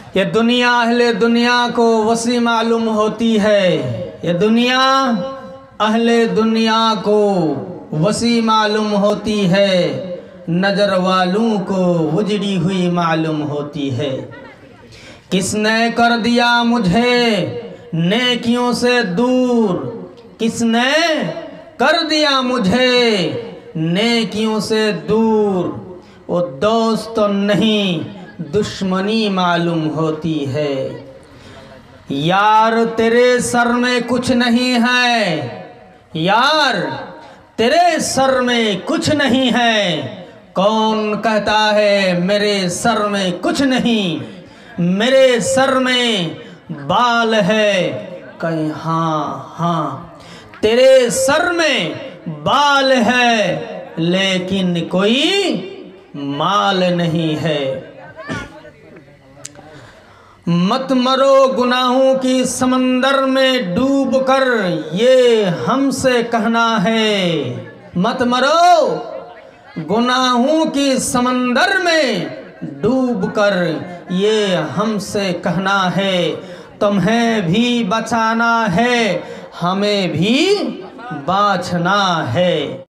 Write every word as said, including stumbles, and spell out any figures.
ये दुनिया अहले दुनिया को वसी मालूम होती है। ये दुनिया अहले दुनिया को वसी मालूम होती है, नजर वालों को उजड़ी हुई मालूम होती है। किसने कर दिया मुझे नेकियों से दूर, किसने कर दिया मुझे नेकियों से दूर, वो दोस्त तो नहीं दुश्मनी मालूम होती है। यार तेरे सर में कुछ नहीं है, यार तेरे सर में कुछ नहीं है, कौन कहता है मेरे सर में कुछ नहीं, मेरे सर में बाल है कहीं, हाँ हाँ तेरे सर में बाल है लेकिन कोई माल नहीं है। मत मरो गुनाहों की समंदर में डूब कर, ये हमसे कहना है। मत मरो गुनाहों की समंदर में डूब कर, ये हमसे कहना है। तुम्हें भी बचाना है, हमें भी बाँचना है।